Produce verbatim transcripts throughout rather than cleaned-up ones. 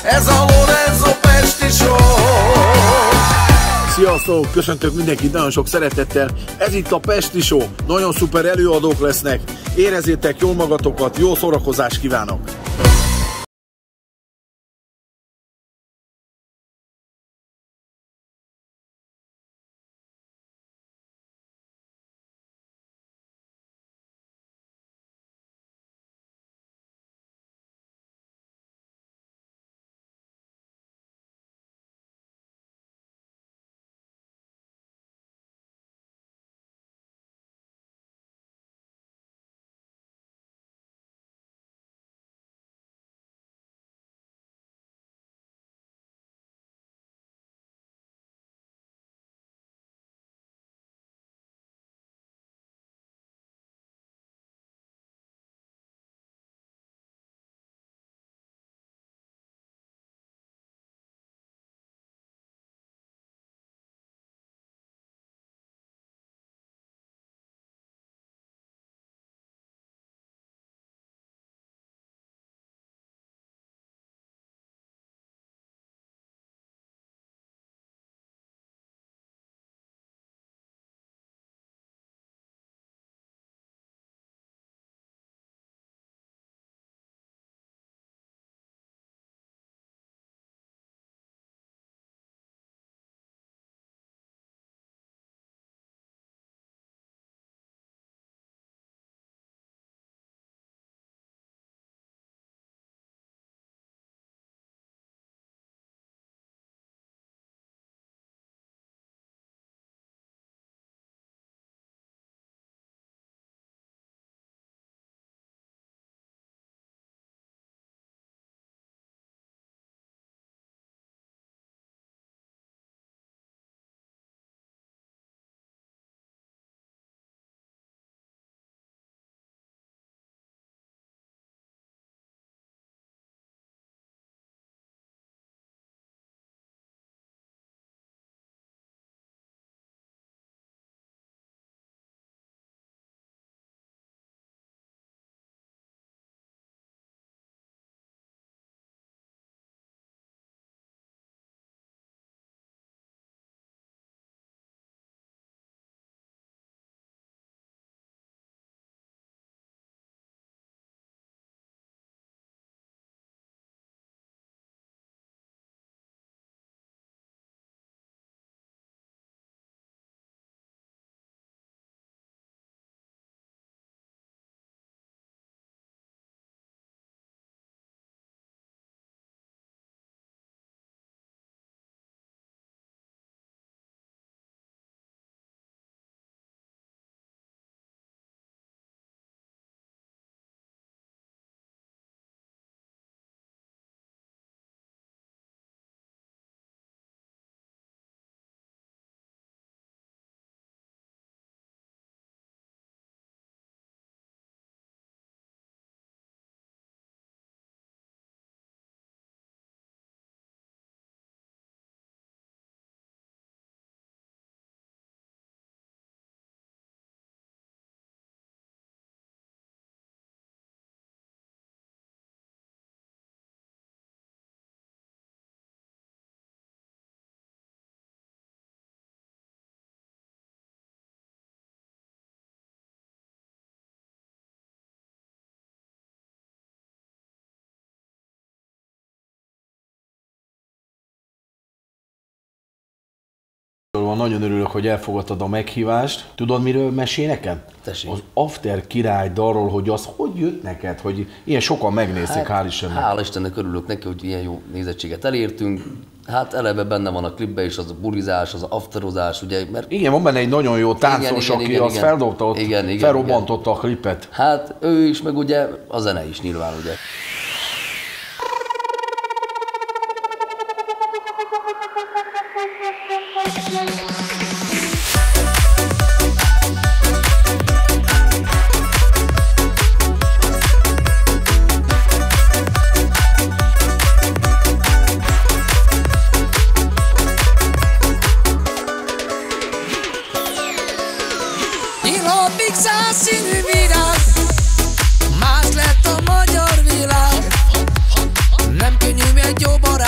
Ez a Lorenzo Pesti Show! Sziasztok! Köszöntök mindenkit nagyon sok szeretettel. Ez itt a Pesti Show. Nagyon szuper előadók lesznek. Érezzétek jól magatokat, jó szórakozást kívánok! Nagyon örülök, hogy elfogadtad a meghívást. Tudod, miről mesél nekem? Tessék. Az After király dalról, hogy az hogy jött neked, hogy ilyen sokan megnézték, hát, hál' Istennek. Hál' Istennek örülök neki, hogy ilyen jó nézettséget elértünk. Hát eleve benne van a klipben is az a bulizás, az a afterozás, ugye, mert... Igen, van benne egy nagyon jó táncos, igen, aki igen, azt igen. feldobta ott, igen, igen, felrobbantotta igen. a klipet. Hát ő is, meg ugye a zene is nyilván, ugye. Színű virág, más lett a magyar világ. Nem könnyű egy jó barát.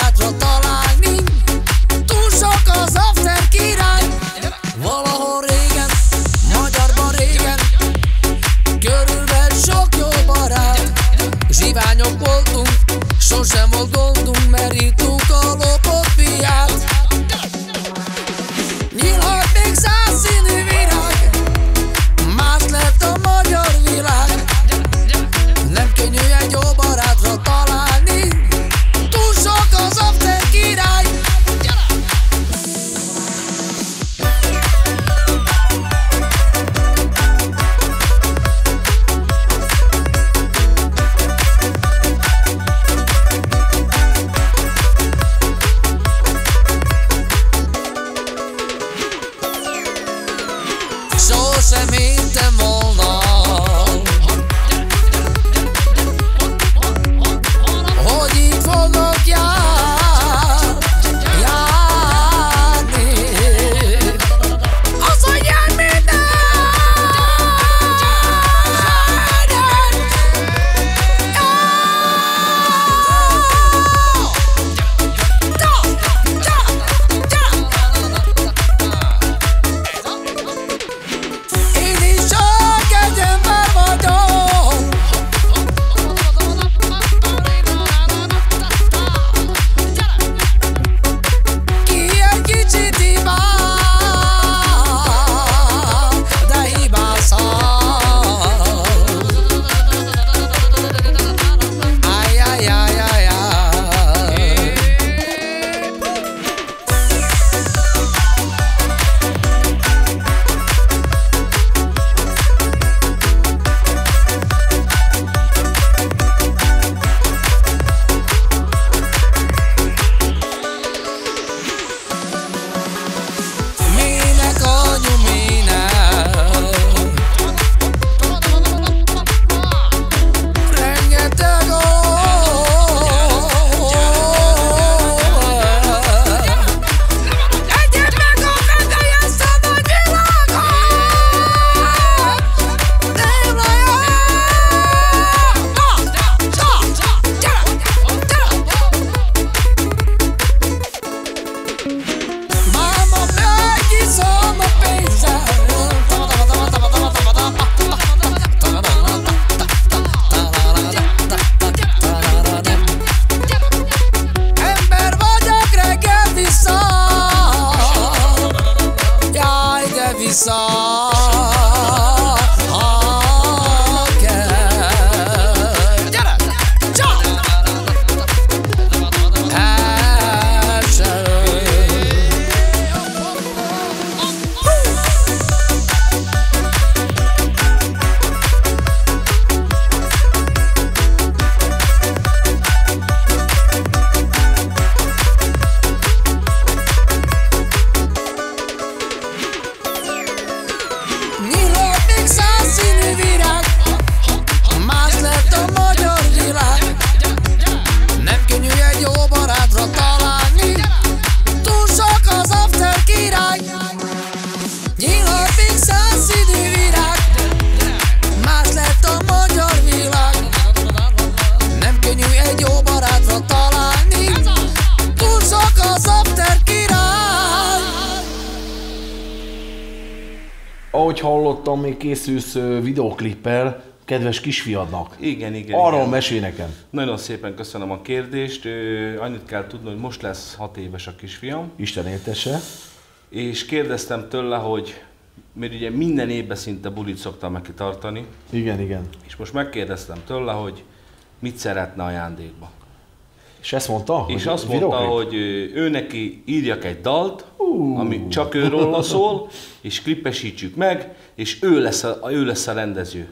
ahogy hallottam, még készülsz ö, videoklippel kedves kisfiadnak. Igen, igen. Arról igen. mesélj nekem. Nagyon szépen köszönöm a kérdést. Ö, annyit kell tudni, hogy most lesz hat éves a kisfiam. Isten éltesse. És kérdeztem tőle, hogy mert ugye minden évben szinte bulit szoktam neki tartani. Igen, igen. És most megkérdeztem tőle, hogy mit szeretne ajándékba. És ezt mondta? És hogy azt mondta, videoklip? hogy ő, ő neki írjak egy dalt, uh. ami csak őről szól, és klippesítsük meg, és ő lesz a, ő lesz a rendező.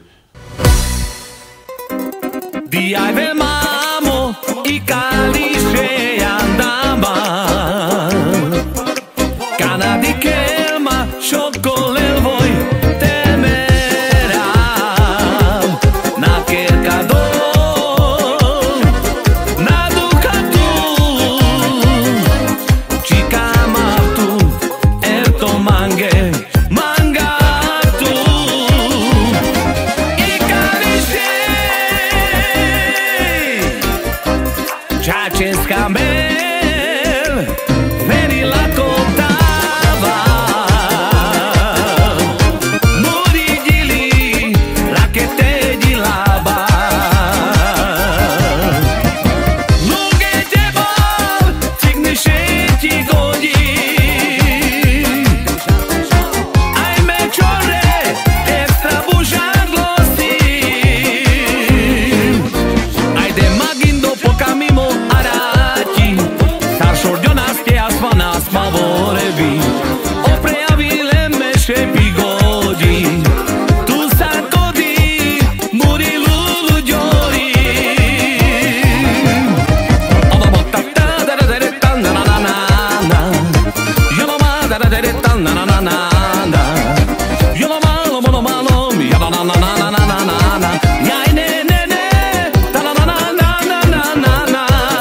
Diai mamo i calice andava Canadi kelma chocolel voi temera Na cercado Na ducatu Chica martu Erto mange Mangatu I calice Chaches Campbell, veni la contava, Murigili, racchette di laba, lunghe jebal, tigniscenti godi, ai meciore, extra bujarlo si, ai de magindo pokamimo. Mavorevi, opreavile meše pigodi, tu sarkodi, muri lulu jori. Oba botta ta da da da da na na na na, yo ma da da da da na na na na, yo malo malo malo, ya na na na na na na na na, ya ne ne ne, da na na na na na na na.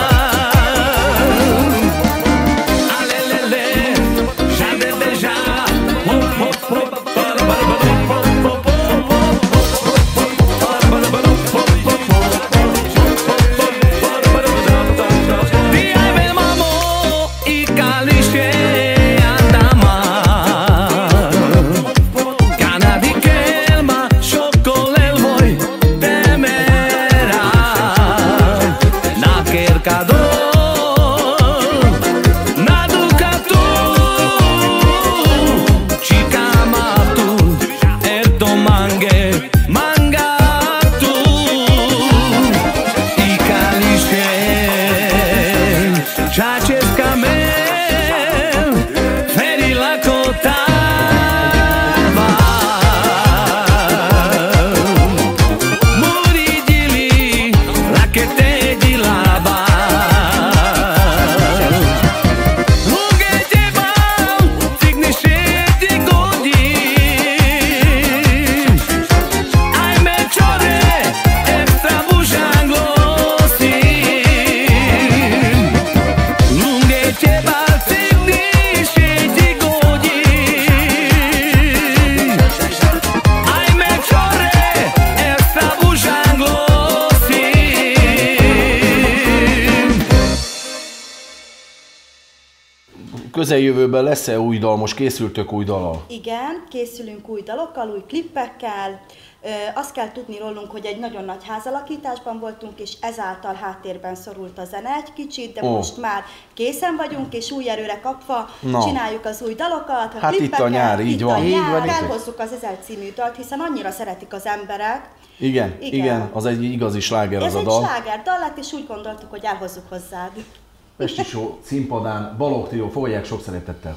Közeljövőben lesz-e új dal? Most készültök új dallal? Igen, készülünk új dalokkal, új klippekkel. Ö, azt kell tudni rólunk, hogy egy nagyon nagy házalakításban voltunk, és ezáltal háttérben szorult a zene egy kicsit, de oh. most már készen vagyunk, és új erőre kapva Na. csináljuk az új dalokat, a hát klippeket. Itt a nyár, így itt van. A Így nyár, van. elhozzuk az Ezel című dalt, hiszen annyira szeretik az emberek. Igen, igen, igen, az egy igazi sláger Ez az a egy dal. sláger dal lett, és úgy gondoltuk, hogy elhozzuk hozzád. Pesti Show színpadán Balogh Trio, fogadják sok szeretettel!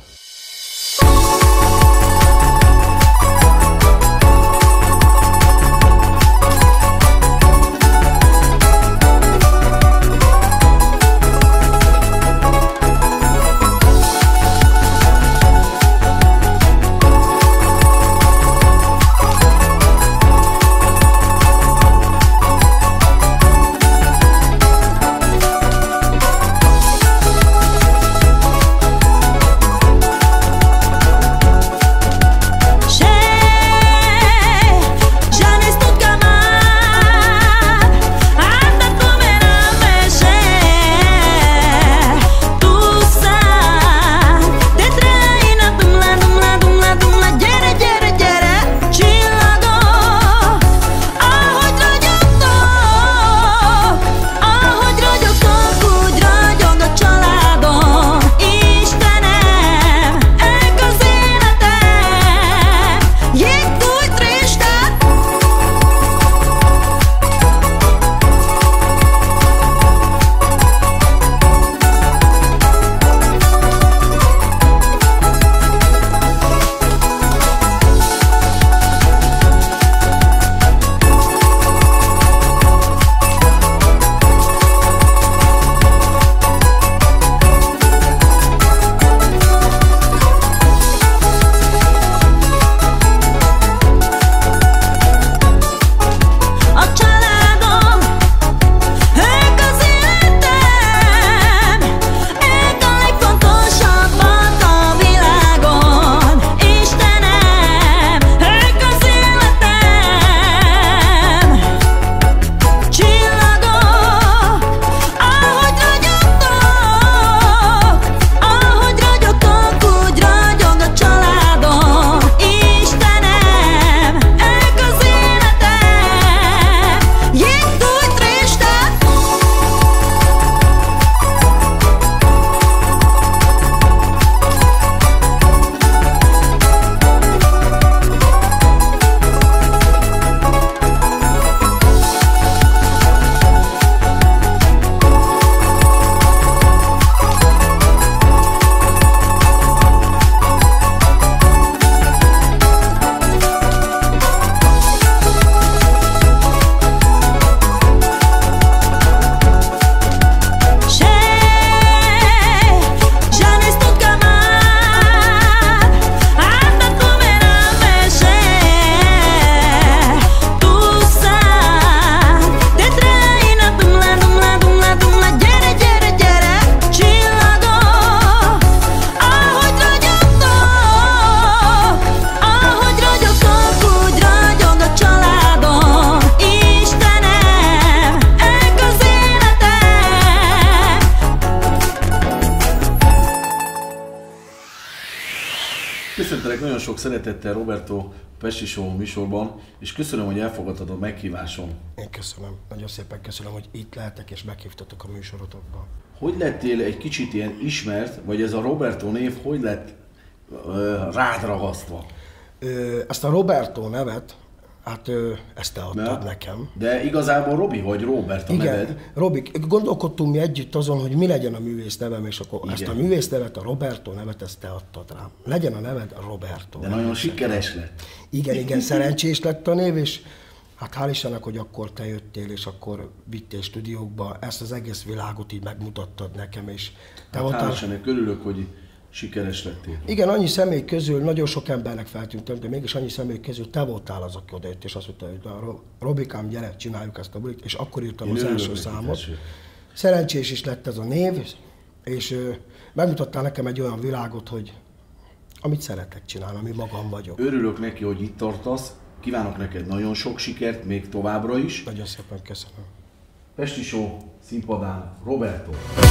Köszöntelek nagyon sok szeretettel Roberto Pesti Show műsorban, és köszönöm, hogy elfogadtad a meghívásom. Én köszönöm, nagyon szépen köszönöm, hogy itt lehetek és meghívtatok a műsorotokba. Hogy lettél egy kicsit ilyen ismert, vagy ez a Roberto név hogy lett ö, rád ragasztva? Ö, ezt a Roberto nevet, hát ö, ezt te adtad Ja. nekem. De igazából Robi vagy Robert a Igen, neved. Robi, gondolkodtunk mi együtt azon, hogy mi legyen a művész nevem, és akkor Igen. ezt a művész nevet, a Roberto nevet, ezt te adtad rám. Legyen a neved a Roberto. De nagyon sikeres lett. Igen, igen, szerencsés lett a név, és hát hál' Istennek, hogy akkor te jöttél, és akkor vittél stúdiókba, ezt az egész világot így megmutattad nekem, és te Hát voltál... hál' Istennek, örülök, hogy sikeres lettél. Igen, annyi személy közül, nagyon sok embernek feltűntem, de mégis annyi személy közül te voltál az, aki odajött, és azt mondta, hogy Robikám, gyere, csináljuk ezt a bulit, és akkor írtam Én az örülök első neki, számot. tessék. Szerencsés is lett ez a név, és ö, megmutattál nekem egy olyan világot, hogy amit szeretek csinálni, ami magam vagyok. Örülök neki, hogy itt tartasz. Kívánok neked nagyon sok sikert, még továbbra is. Nagyon szépen köszönöm. Pesti Show színpadán Roberto.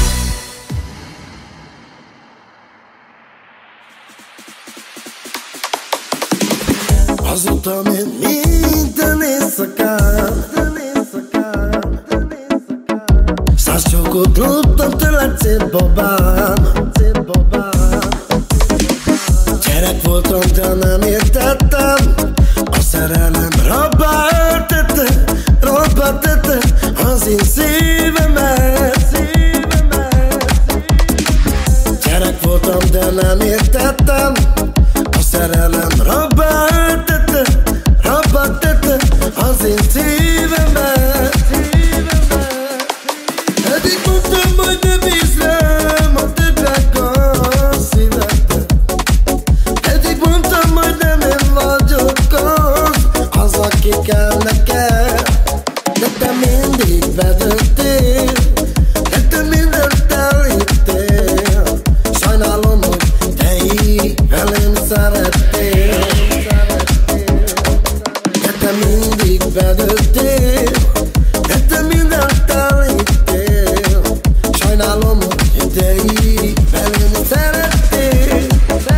Azóta még minden éjszakán száz csókot loptam tőled, szép babám. Gyerek voltam, de nem értettem, a szerelem rabbá öltette, rabbá tette az én szívemet. Gyerek voltam, de nem értettem, a szerelem rabbá öltette, rabbá tette az én szívemet. Eddig mondtam, hogy ne bízz rám, a többek a szívedbe. Eddig mondtam, hogy nem én vagyok az, az, aki kell neked. De te mindig bedöntél, de te mindent elhittél. Sajnálom, hogy te így velem szerettél. De te mindig bedöntél, de te mindent elhittél. Sajnálom, hogy te így velem szerettél.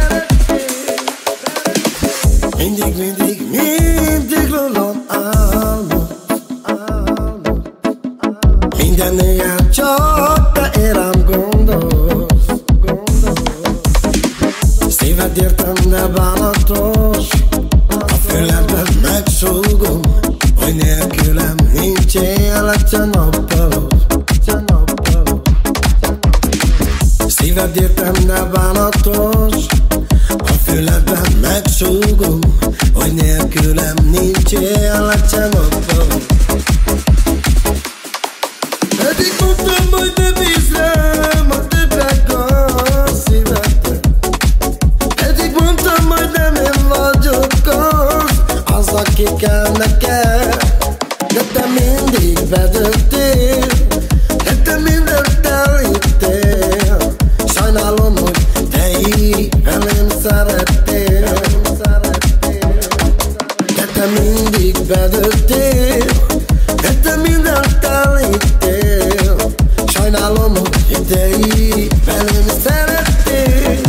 Mindig, mindig, mindig rólam álmod. Minden éjjel csak te érám gondolsz. Szíved értem, de bánatos, a füledben megsúgom, hogy nélkülem nincs élet, se nappalod. Szíved értem, de bánatos, a füledben megsúgom, hogy nélkülem nincs élet, se nappalod. Eddig mondtam, hogy ne bízz rám, a többek a szívedbe. Eddig mondtam, hogy nem én vagyok az, az, aki kell neked. De te mindig bedöntél, de te mindent elhittél. Sajnálom, hogy te így velem szerettél. De te mindig bedöntél, de te mindent elhittél. Sajnálom, hogy te így velem szerettél.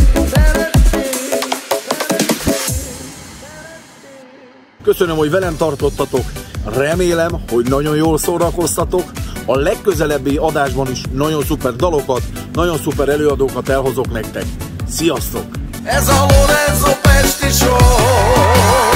Köszönöm, hogy velem tartottatok. Remélem, hogy nagyon jól szórakoztatok. A legközelebbi adásban is nagyon szuper dalokat, nagyon szuper előadókat elhozok nektek. Sziasztok! Ez a Lorenzo Pesti Show.